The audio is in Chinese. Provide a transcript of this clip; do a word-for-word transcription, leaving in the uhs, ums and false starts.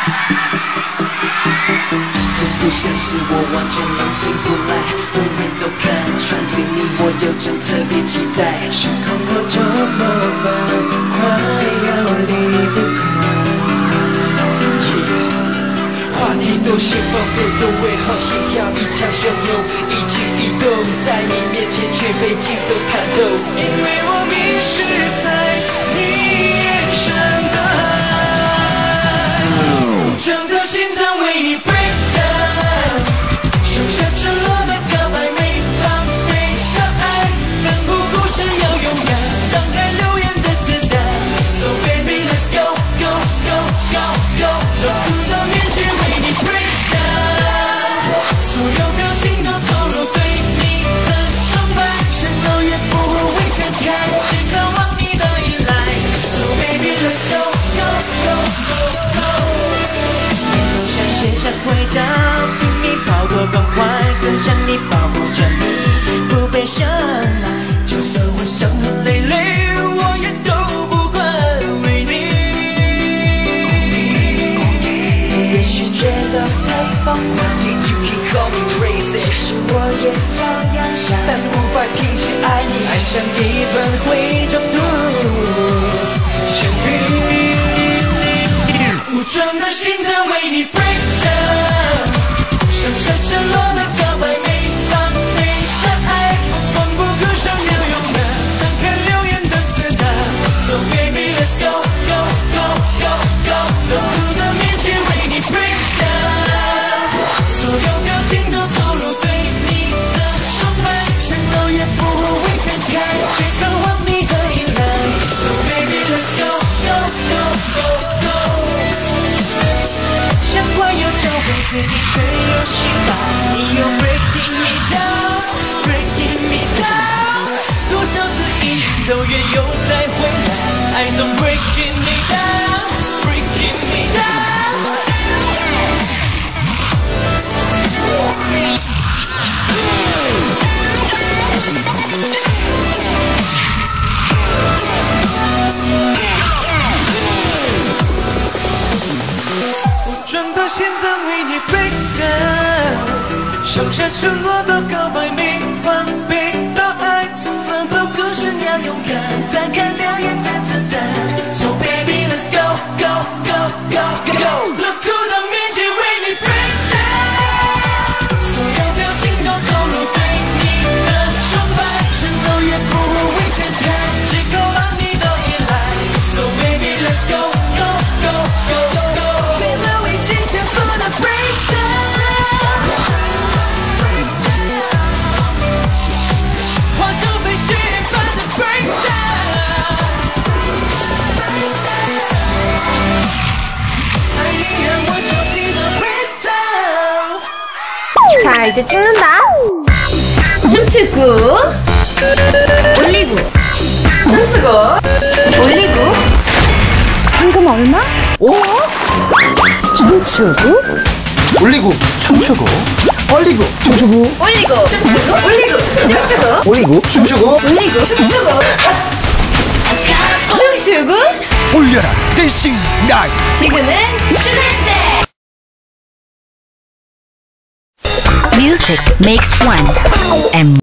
真不像是我完全冷静不来，路人都看穿对你我有种特别期待。失控后怎么办？快要离不开。Yeah. 话题多，先放个多位好，心跳一腔汹涌，一举一动在你面前却被轻松看透，因为我迷失在你眼神的海，武装的心脏为你 break down， 剩下沉落的告白没防备的爱，奋不顾身要勇敢，挡开流言的子弹 ，So baby let's go go go go go， 冷酷的面具为你 break down， 所有表情都投入对你的崇拜，承诺也不会分开，只渴望你的依赖 ，So baby let's go go go go go。写下徽章，拼命跑过关怀，更让你保护着你不被伤害。就算会伤痕累累，我也都不管，为你。你也许觉得太疯狂 ，Yeah you can call me crazy， 其实我也照样想，但无法停止爱你，爱像一团灰中毒。生命，武装的心脏为你 break down， 剩下沉落的告白没防备的爱，奋不顾身要勇敢，挡开流言的子弹 ，So baby let's go go go go go， 冷酷的面具为你 break down， 所有表情都投入对你的崇拜，承诺也不会分开，只渴望你的依赖 ，So baby let's go go go go go。想快要找回自己，却又失败。你又 breaking me down，breaking me down， 多少次一走远又再回来，爱总 breaking me down，breaking me down。装到心脏为你 break down， 剩下沉落的告白没防备的爱，奋不顾身要勇敢，展开流言的子弹 ，So baby let's go go go go go， 冷酷的面具为你 break down， 所有表情都投入对你的崇拜，承诺也不会分开，只渴望你的依赖 ，So baby let's go go go go go。 자 이제 찍는다. 춤추고 올리고 춤추고 올리고 상금 얼마? 오 춤추고 올리고 춤추고 올리고 춤추고 올리고 춤추고 올리고 춤추고 올리고 춤추고 올리고 춤추고 춤추고 올려라 댄싱 나이. 지금은 스매시. Music makes one and